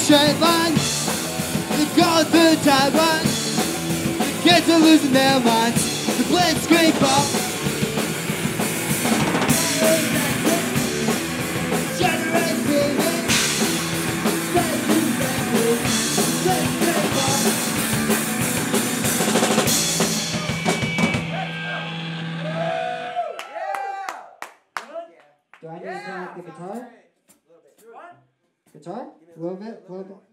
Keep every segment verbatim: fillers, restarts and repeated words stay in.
straight line. They're going through the timeline. The kids are losing their minds. The Blitzkrieg Bop. Generate moving. Stay to the Blitzkrieg Bop. Do I need to turn up the guitar? Guitar? A little bit? A little bit?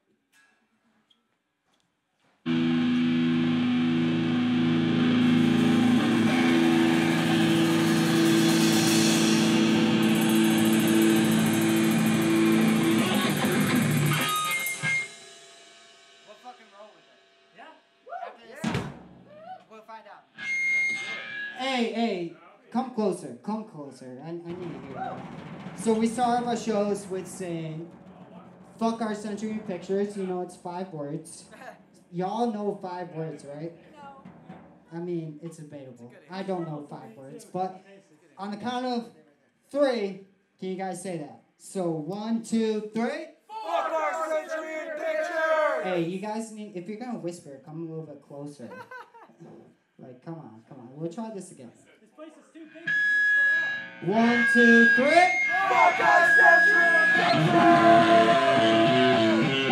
We'll fucking roll with it. Yeah? After this, we'll find out. Hey, hey, come closer, come closer. I, I need to hear that. So we start our shows with saying, fuck our century in pictures. You know, it's five words. Y'all know five words, right? No. I mean, it's debatable. I don't know five words, but on the count of three, can you guys say that? So one, two, three. Fuck our century in pictures! Hey, you guys need, if you're gonna whisper, come a little bit closer. Like, come on, come on. We'll try this again. This place is too big to spread out. One, two, three. Fuck our century in pictures!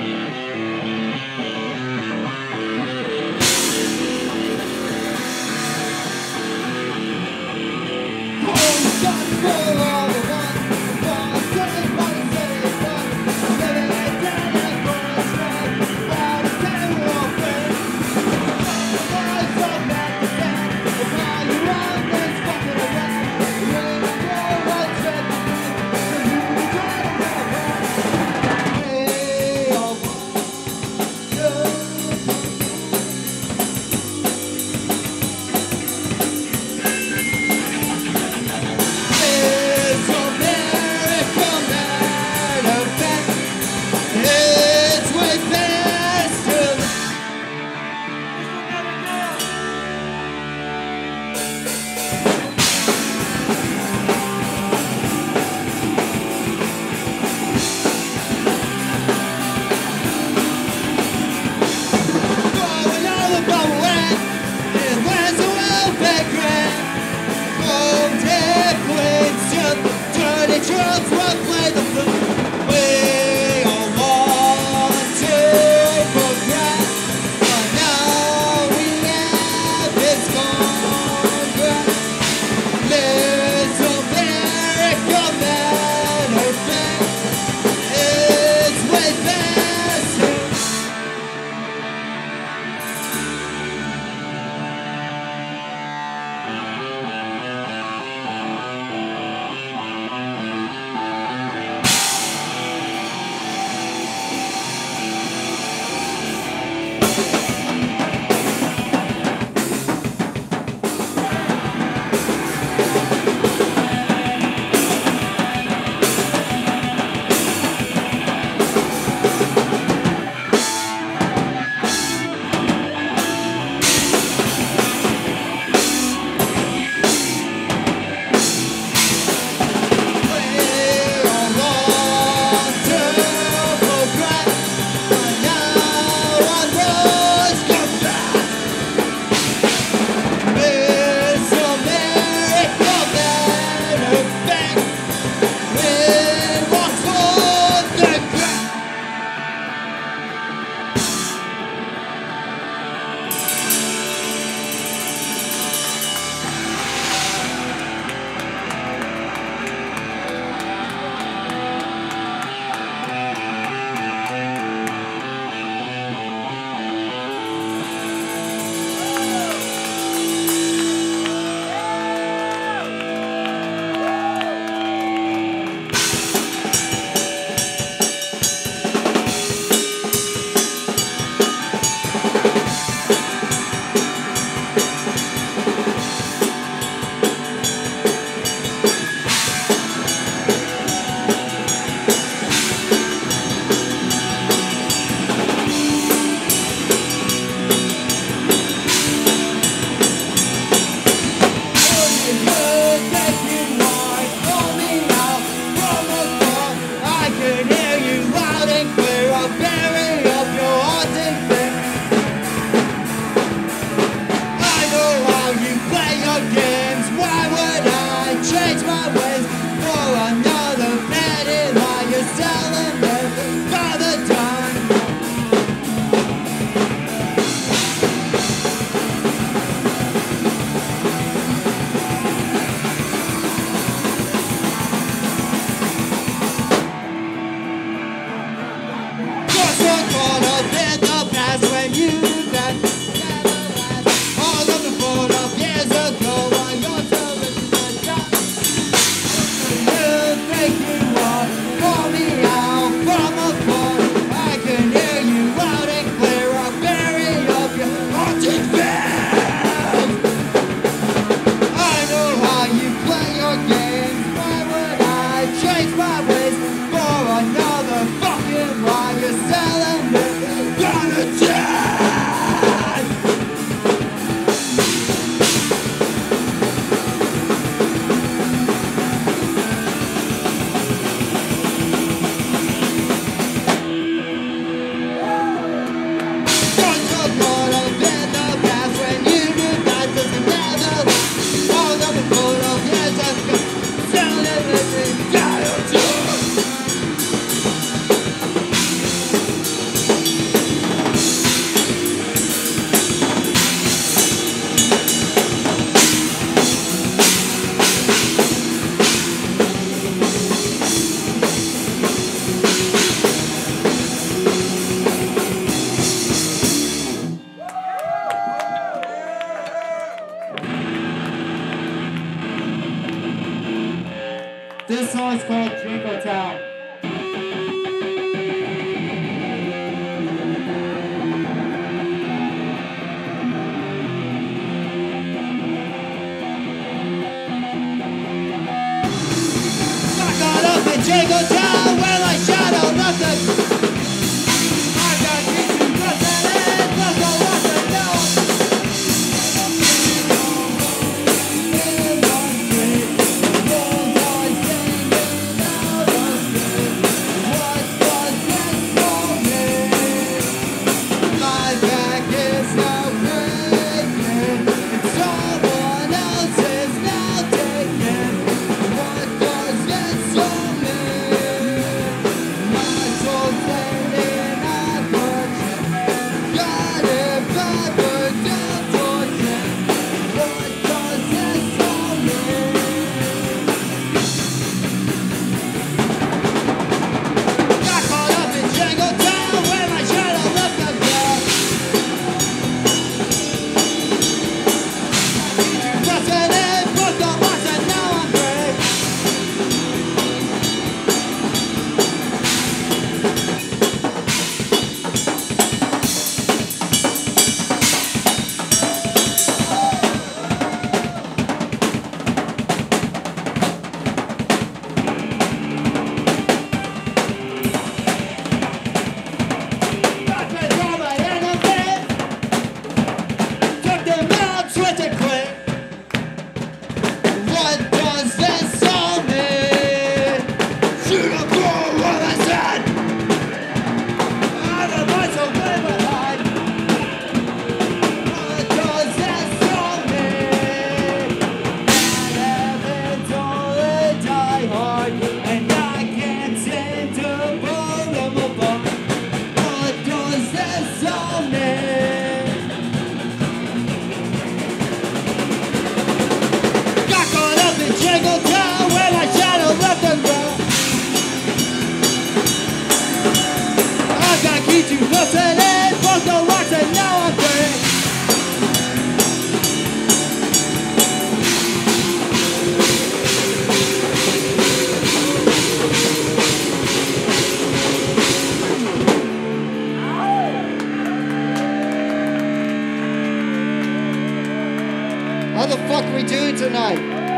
selling it by the ton. Just a corner in the past when you that never last. All of the photo years ago while you're still living the shot. You think you want call me out from afar. I can hear you loud and clear. I'll bury up your haunted face. I know how you play your games. Why would I change my ways for another fucking lie? You're selling it, gonna die. Don't you caught up in the past when you knew that this would never last. All of the photos, yes, I'm gonna sell everything, gotta do. This song's called Jingletown. I got up in Jingletown where my shadow left the. I got into nothing and nothing left to know. In the street, walls are singing out of street. What was meant for me? My back is now breaking, and someone else is now taking. What was meant for me? My soul's fading, I've got it backwards and tortured. What was meant for me? Got caught up in Jingletown where my shadow left the ground. Busted in, broke the locks, and now I'm free. Got rid of all my enemies. Took them out, switch and quit. What does this all mean? Shoot up for what I said. Otherwise I'll live behind. What does this all mean? That heaven's only die hard, and I can't seem to pull them apart. What does this all mean? Got caught up in Jingletown where my shadow left the ground. I've got key to busted in, broke the locks, and now I'm free. How the fuck are we doing tonight?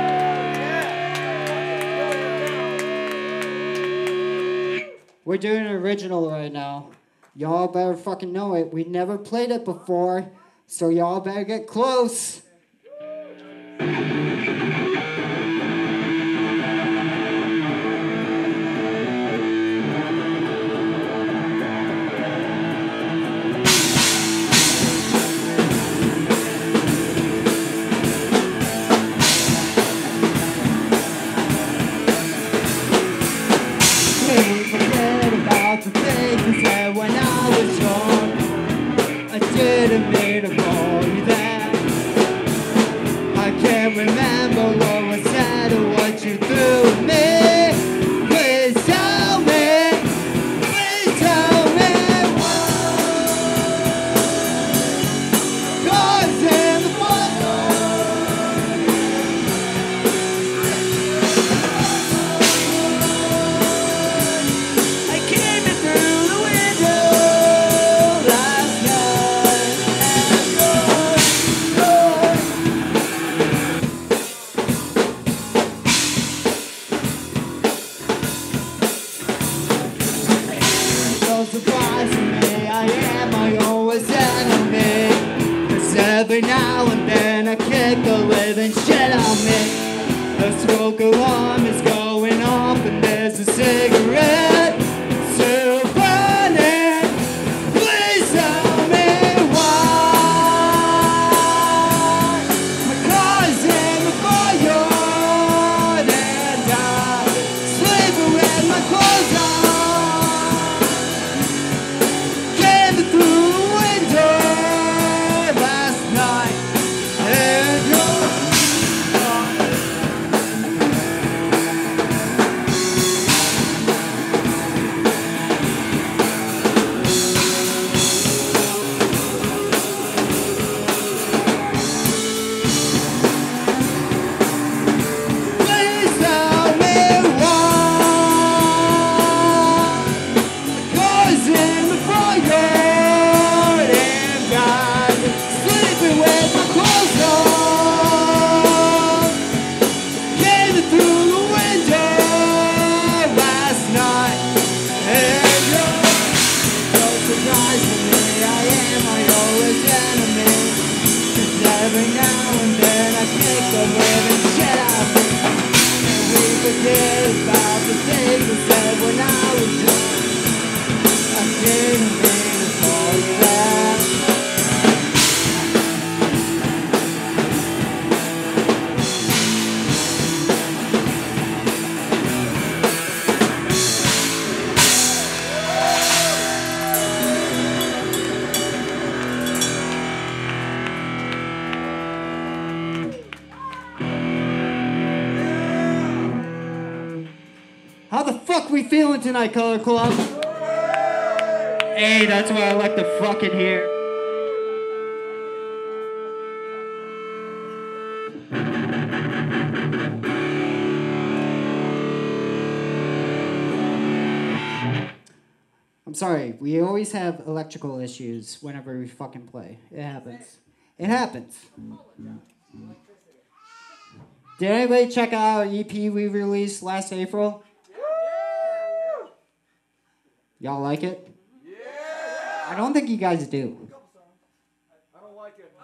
We're doing an original right now. Y'all better fucking know it. We never played it before, so y'all better get close. every now and then I kick the living shit out of me. The smoke alarm is going off and there's a cigarette still burning. Please tell me why my car's in the fire and I'm sleeping with my clothes on. Came through the window last night and you're please tell me why car's in the fire and I'm sleeping with my clothes on. Came through the window last night and you're so surprisingly I am my oldest enemy. 'Cause every now and then I kick the living shit out of me. And we forget about the things we said when I was young. I didn't mean to call you that. How the fuck we feeling tonight, Color Club? Hey, that's what I like to fucking hear. I'm sorry, we always have electrical issues whenever we fucking play. It happens. It happens. Did anybody check out our E P we released last April? Y'all like it? Yeah! I don't think you guys do. I don't like it.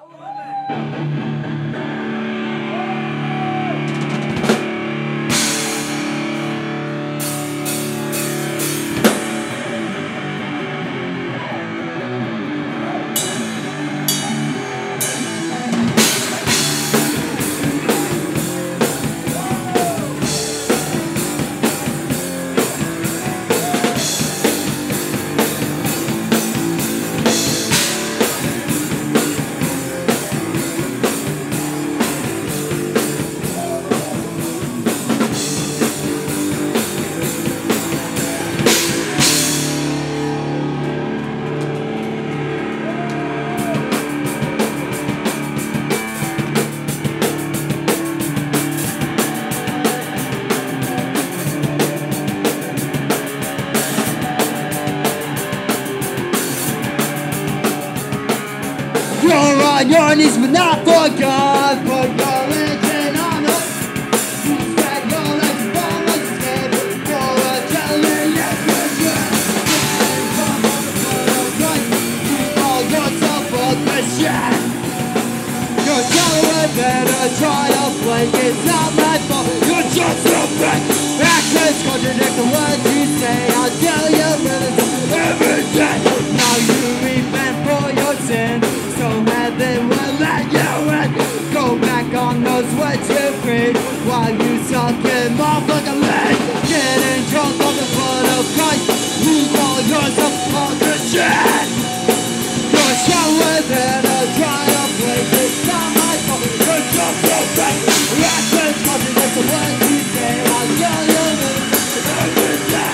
You're on your knees, but not for God. Put your religion on us. You spread your legs from us. For a telling yes, yes, yes. Come on, put a gun. You call yourself a Christian. You're telling me better try to blink. It's not my fault. You're just a prick. Actions contradict the words you say. I'll tell you religion every day. Now you repent for your sin. So heaven will let you in. Go back on those words you preach while you suck him off like a leg. Getting drunk on the blood of Christ. You call yourself a Christian. You're showing that a try to play. It's not my fault. You're just a wreck. Actions contradict the words you say. I'll tell you this every day.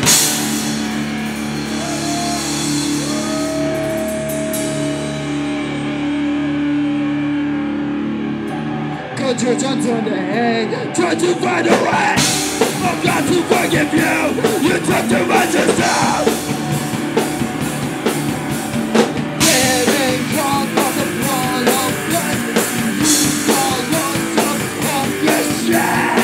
Cut your tongue to the head. Try to find a way. I've got to forgive you. You took too much yourself. Getting drunk on the blood of Christ. You call yourself a Christian.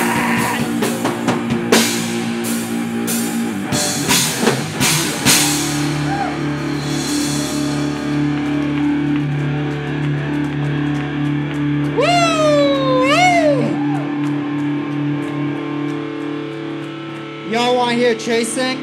hear chasing?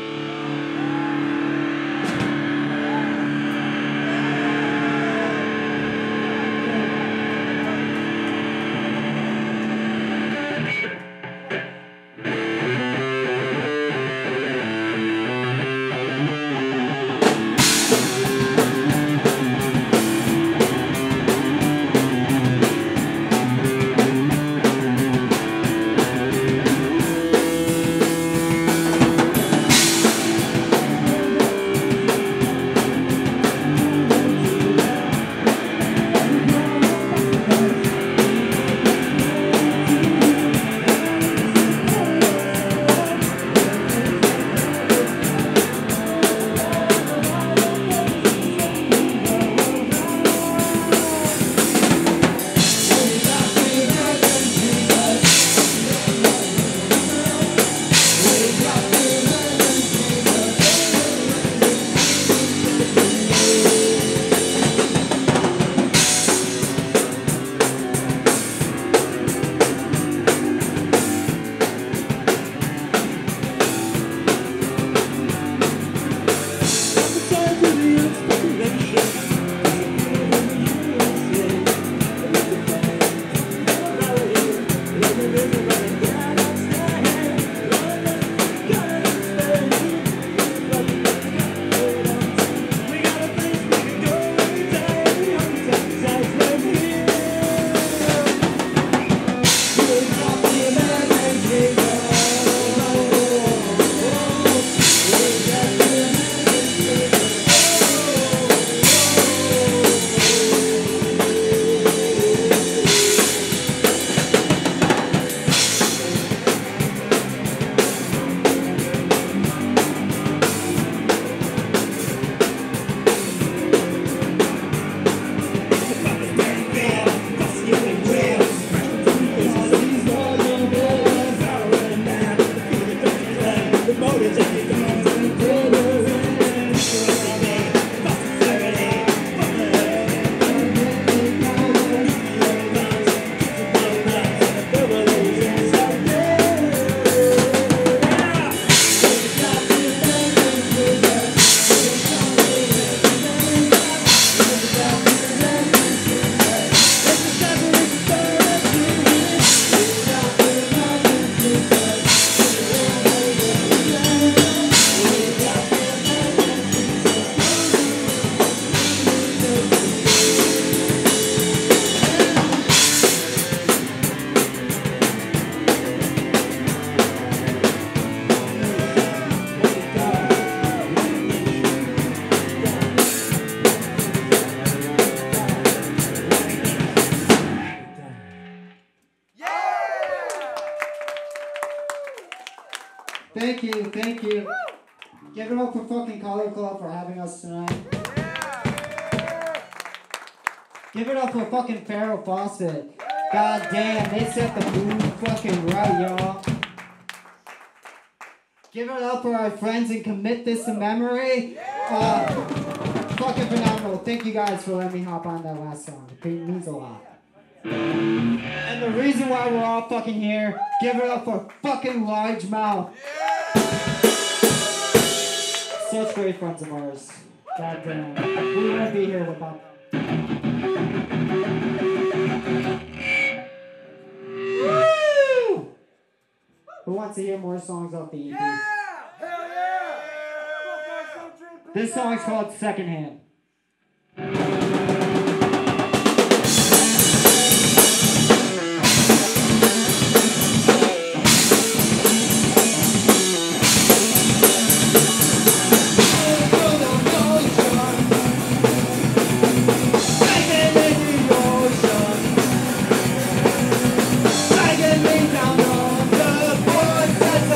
Thank you, thank you. Give it up for fucking Color Club for having us tonight. Give it up for fucking Pharaoh Faucet. God damn, they set the mood fucking right, y'all. Give it up for our friends and commit this to memory. Uh, fucking phenomenal. Thank you guys for letting me hop on that last song. It means a lot. And the reason why we're all fucking here, give it up for fucking Largemouth. Such great friends of ours. God damn. We wouldn't be here without them. Woo! Who wants to hear more songs off the E P? Yeah! Hell yeah! This song's called Secondhand.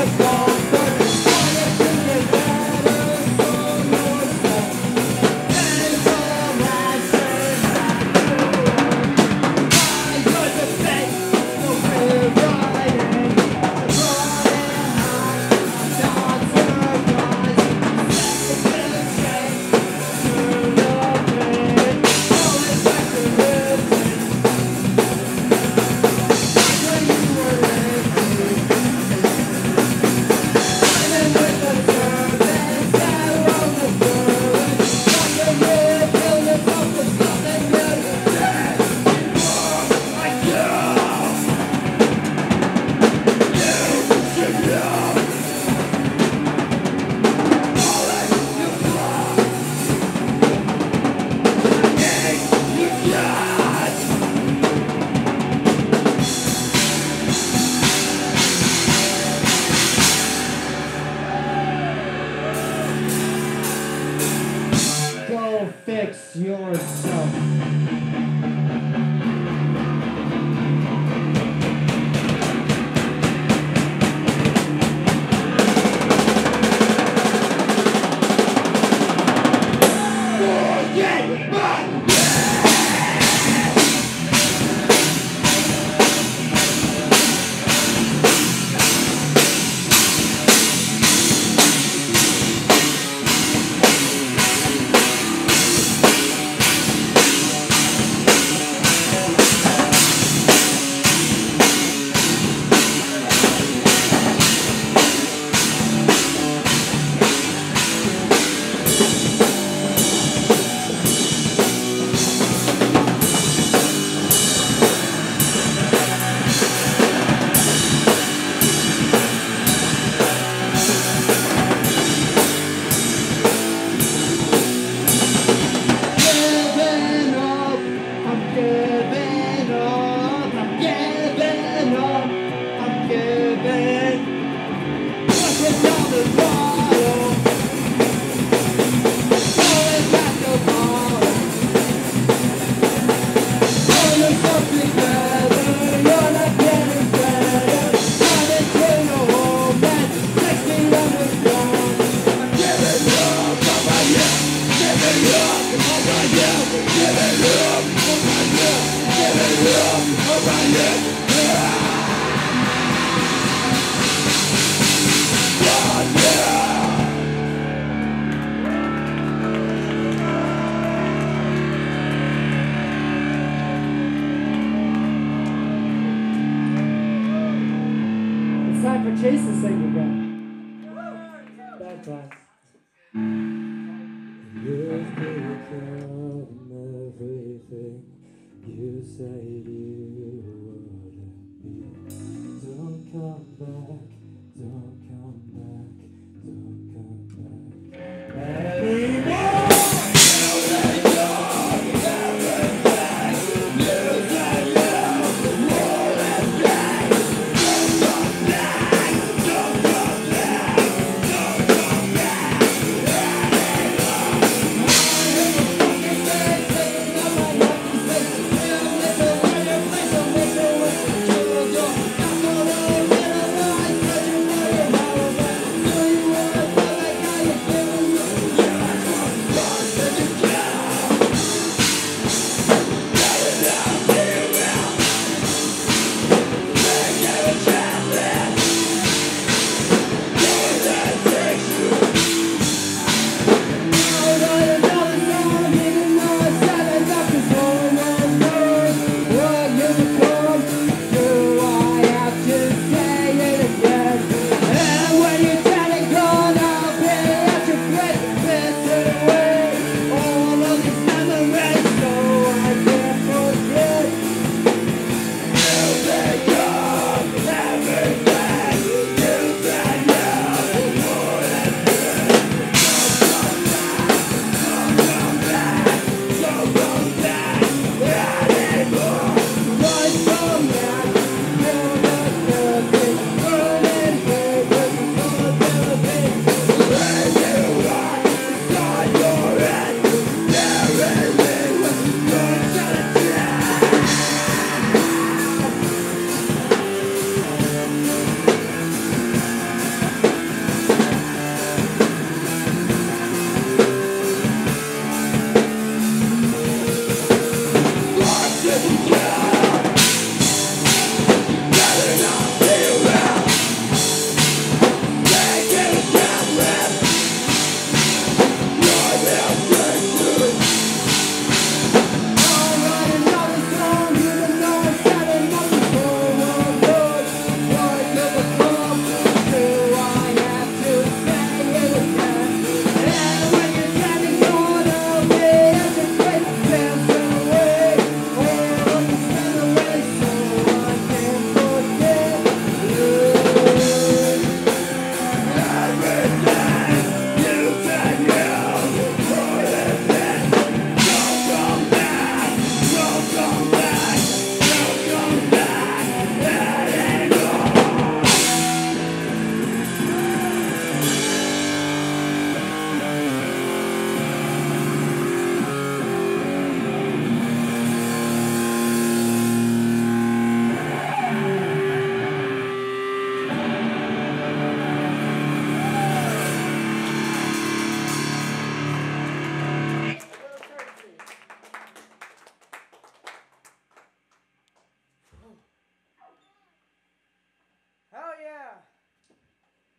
Down Fix yourself. Chase is singing again. Bad times. You've become everything you said you wouldn't be. Don't come back, don't come back, don't come back anymore. Thank you.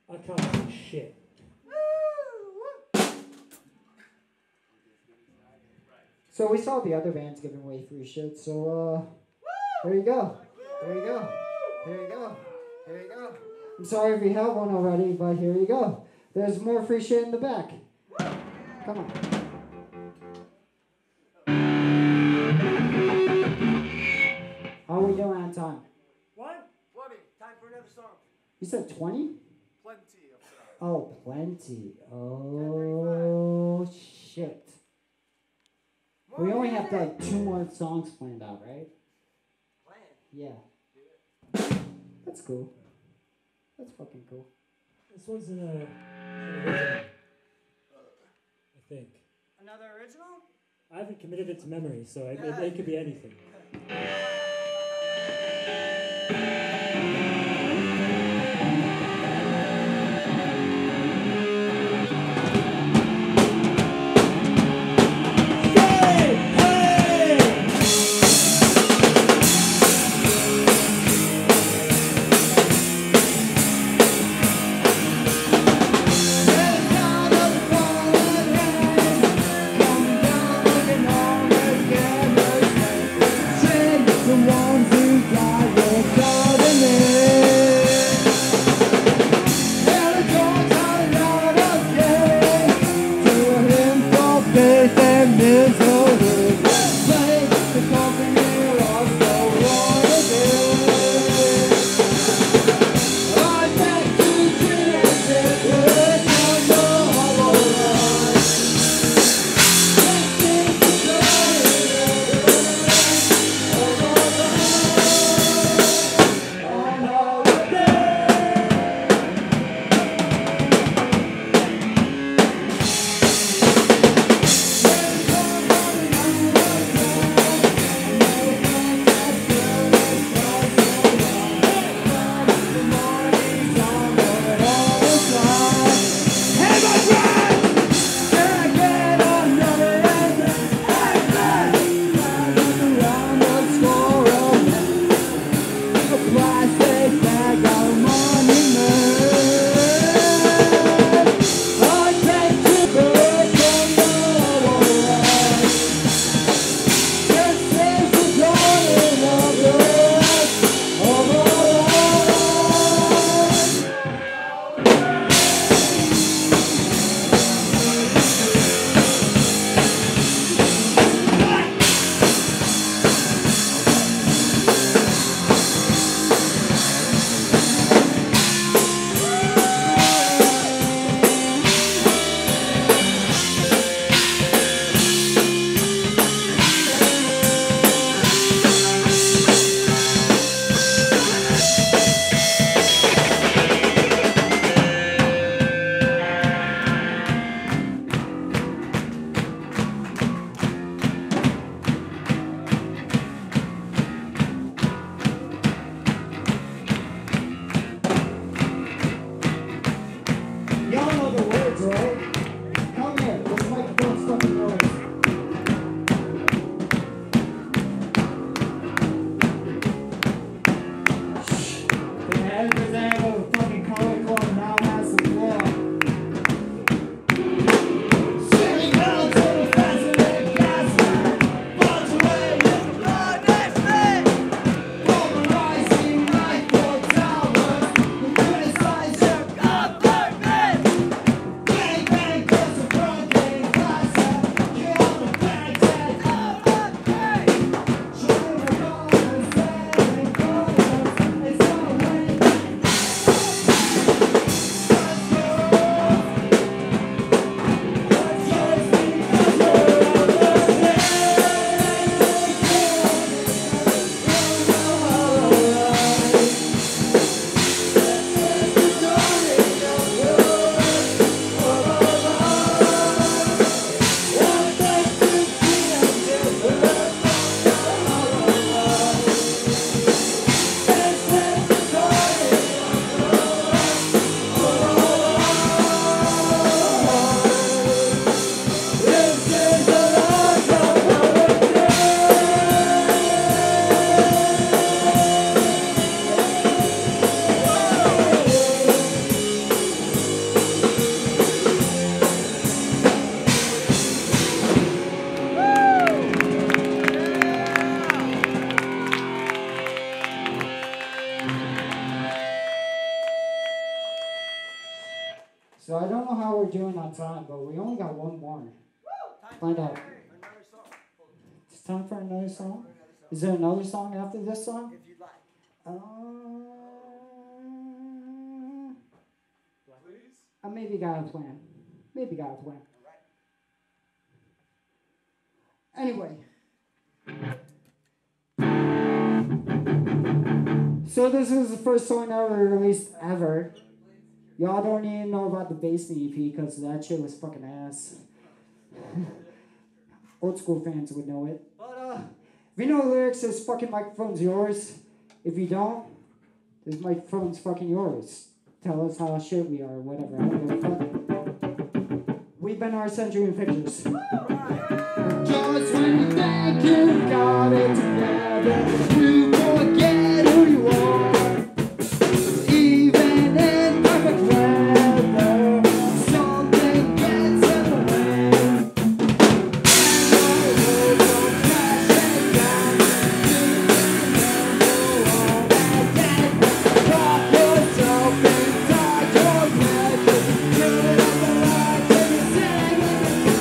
I can't see shit. So we saw the other bands giving away free shit, so uh, here you go. Here you go. Here you go. Here you go. I'm sorry if you have one already, but here you go. There's more free shit in the back. Come on. How are we doing on time? What? twenty. Time for another song. You said twenty? Plenty of songs. Oh, plenty. Oh, shit. We only have like two more songs planned out, right? Plan. Yeah. That's cool. That's fucking cool. This one's an, uh, an original. I think. Another original? I haven't committed it to memory, so it, it, it could be anything. The time, but we only got one more. Time Find for out. another song. It's time for another song? Is there another song after this song? If you'd like. Uh, Please? I maybe got a plan. Maybe got a plan. Anyway. So this is the first song ever released ever. Y'all don't even know about the Basement E P because that shit was fucking ass. Old school fans would know it. But uh, if you know the lyrics, this fucking microphone's yours. If you don't, this microphone's fucking yours. Tell us how shit we are, whatever. I don't give a fuck. We've been our century in pictures. Just when you think you got it together, you forget who you are. Even in perfect weather, something gets in the way. And the world goes crashing down. You remember all that day. Lock yourself inside your pleasure. Give it up the light till you sing with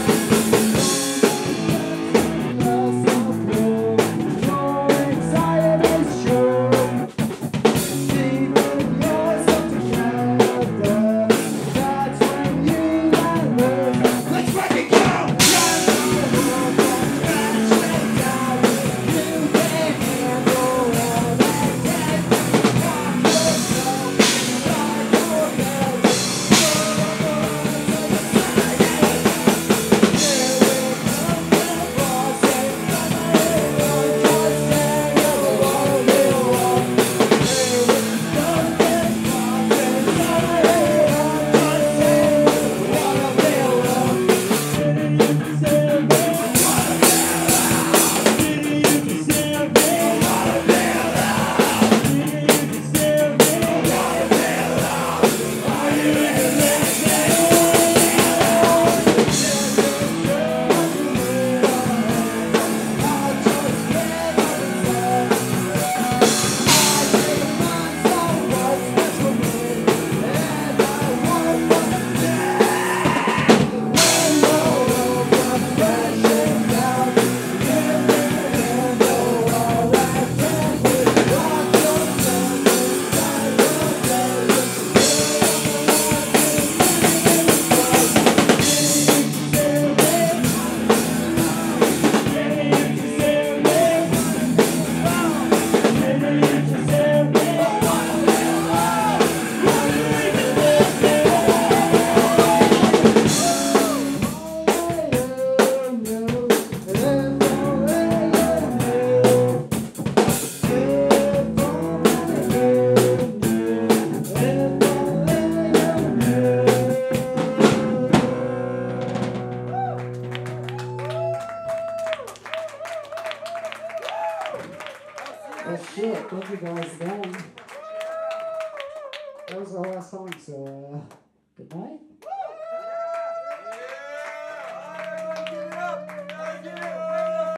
That's shit. Thank you guys again. That was our last song, so uh, good night.